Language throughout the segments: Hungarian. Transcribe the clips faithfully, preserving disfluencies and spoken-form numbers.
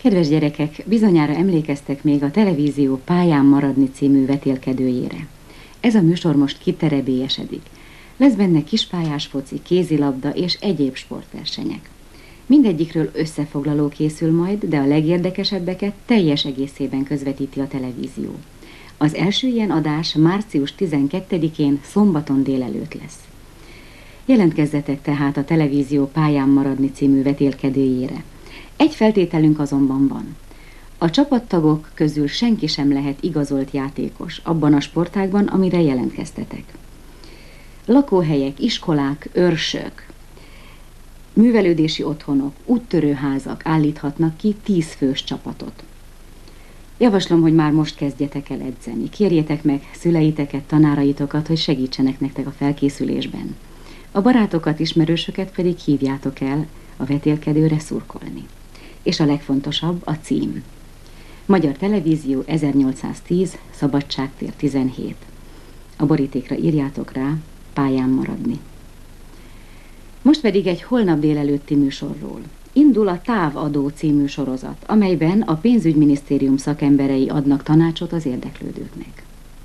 Kedves gyerekek, bizonyára emlékeztek még a televízió Pályán maradni című vetélkedőjére. Ez a műsor most kiterebélyesedik. Lesz benne kispályás foci, kézilabda és egyéb sportversenyek. Mindegyikről összefoglaló készül majd, de a legérdekesebbeket teljes egészében közvetíti a televízió. Az első ilyen adás március tizenkettedikén szombaton délelőtt lesz. Jelentkezzetek tehát a televízió Pályán maradni című vetélkedőjére. Egy feltételünk azonban van. A csapattagok közül senki sem lehet igazolt játékos abban a sportágban, amire jelentkeztetek. Lakóhelyek, iskolák, őrsök, művelődési otthonok, úttörőházak állíthatnak ki tíz fős csapatot. Javaslom, hogy már most kezdjetek el edzeni. Kérjétek meg szüleiteket, tanáraitokat, hogy segítsenek nektek a felkészülésben. A barátokat, ismerősöket pedig hívjátok el a vetélkedőre szurkolni. És a legfontosabb a cím. Magyar Televízió ezernyolcszáztíz, Szabadságtér tizenhét. A borítékra írjátok rá, Pályán maradni. Most pedig egy holnap délelőtti műsorról. Indul a Távadó című sorozat, amelyben a pénzügyminisztérium szakemberei adnak tanácsot az érdeklődőknek.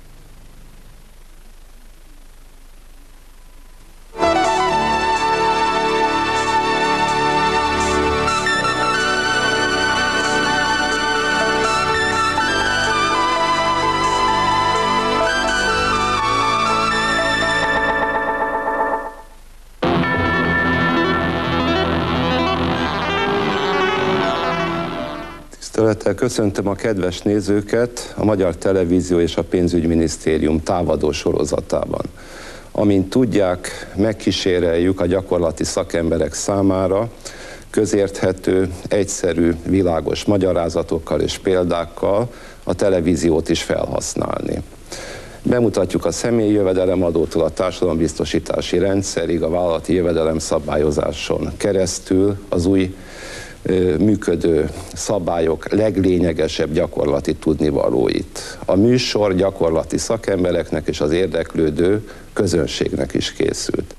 Tisztelettel köszöntöm a kedves nézőket a Magyar Televízió és a Pénzügyminisztérium Távadó sorozatában. Amint tudják, megkíséreljük a gyakorlati szakemberek számára közérthető, egyszerű, világos magyarázatokkal és példákkal a televíziót is felhasználni. Bemutatjuk a személyi jövedelemadótól a társadalombiztosítási rendszerig, a vállalati jövedelemszabályozáson keresztül az új működő szabályok leglényegesebb gyakorlati tudnivalóit. A műsor gyakorlati szakembereknek és az érdeklődő közönségnek is készült.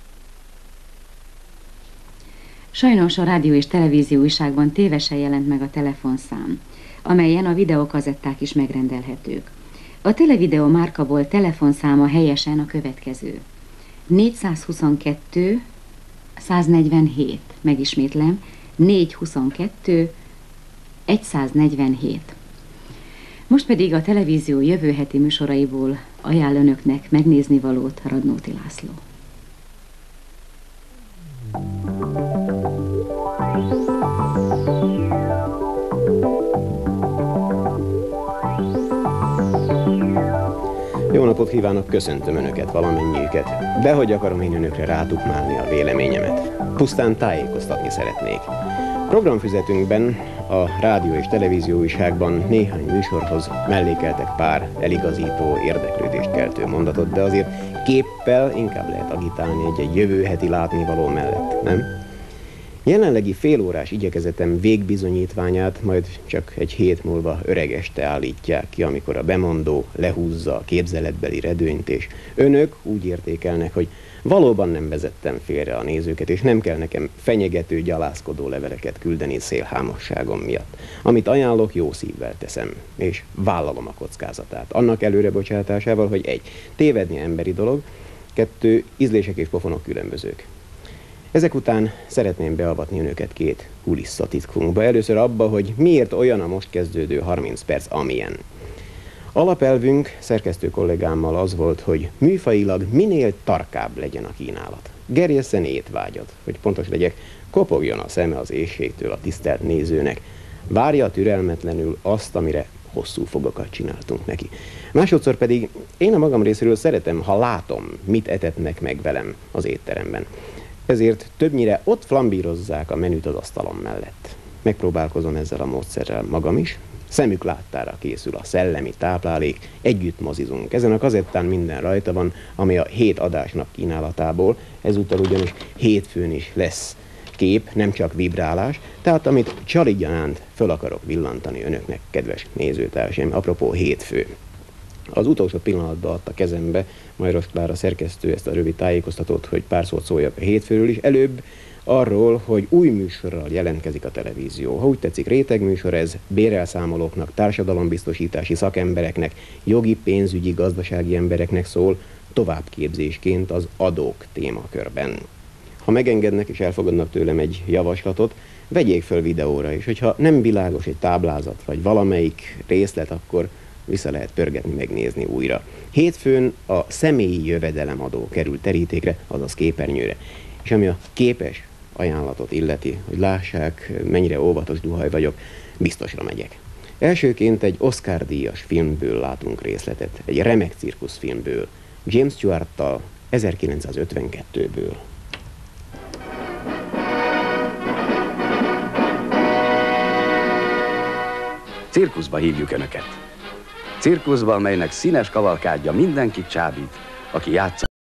Sajnos a rádió és televízió újságban tévesen jelent meg a telefonszám, amelyen a videókazetták is megrendelhetők. A Televideo márkaból telefonszáma helyesen a következő. négyszázhuszonkettő száznegyvenhét, megismétlem, négyszázhuszonkettő száznegyvenhét. Most pedig a televízió jövő heti műsoraiból ajánl önöknek megnézni valót Radnóti László. Jó napot kívánok, köszöntöm önöket, valamennyiüket. Dehogy akarom én önökre rátukmálni a véleményemet. Pusztán tájékoztatni szeretnék. Programfüzetünkben a rádió és televízió újságban néhány műsorhoz mellékeltek pár eligazító, érdeklődést keltő mondatot, de azért képpel inkább lehet agitálni egy-egy jövő heti látnivaló mellett, nem? Jelenlegi félórás igyekezetem végbizonyítványát majd csak egy hét múlva öregeste állítják ki, amikor a bemondó lehúzza a képzeletbeli redőnyt, és önök úgy értékelnek, hogy valóban nem vezettem félre a nézőket, és nem kell nekem fenyegető, gyalázkodó leveleket küldeni szélhámosságom miatt. Amit ajánlok, jó szívvel teszem, és vállalom a kockázatát. Annak előrebocsátásával, hogy egy, tévedni emberi dolog, kettő, ízlések és pofonok különbözők. Ezek után szeretném beavatni önöket két kulisszatitkunkba. Először abba, hogy miért olyan a most kezdődő harminc perc, amilyen. Alapelvünk szerkesztő kollégámmal az volt, hogy műfajilag minél tarkább legyen a kínálat. Gerjesszen étvágyat, hogy pontos legyek, kopogjon a szeme az éhségtől a tisztelt nézőnek. Várja türelmetlenül azt, amire hosszú fogakat csináltunk neki. Másodszor pedig én a magam részéről szeretem, ha látom, mit etetnek meg velem az étteremben. Ezért többnyire ott flambírozzák a menüt az asztalom mellett. Megpróbálkozom ezzel a módszerrel magam is. Szemük láttára készül a szellemi táplálék, együtt mozizunk. Ezen a kazettán minden rajta van, ami a hét adásnap kínálatából, ezúttal ugyanis hétfőn is lesz kép, nem csak vibrálás, tehát amit csaligyanánt föl akarok villantani önöknek, kedves nézőtársaim, apropó hétfő. Az utolsó pillanatban adta kezembe Majros Klára szerkesztő ezt a rövid tájékoztatót, hogy pár szót szóljak a hétfőről is. Előbb arról, hogy új műsorral jelentkezik a televízió. Ha úgy tetszik, rétegműsor ez, bérelszámolóknak, társadalombiztosítási szakembereknek, jogi, pénzügyi, gazdasági embereknek szól, továbbképzésként az adók témakörben. Ha megengednek és elfogadnak tőlem egy javaslatot, vegyék föl videóra, és hogyha nem világos egy táblázat, vagy valamelyik részlet, akkor vissza lehet pörgetni, megnézni újra. Hétfőn a személyi jövedelemadó került terítékre, azaz képernyőre. És ami a képes ajánlatot illeti, hogy lássák, mennyire óvatos duhaj vagyok, biztosra megyek. Elsőként egy Oscar-díjas filmből látunk részletet, egy remek cirkuszfilmből, James Stewart-tal ezerkilencszázötvenkettőből. Cirkuszba hívjuk Önöket. Cirkuszba, amelynek színes kavalkádja mindenkit csábít, aki játszik.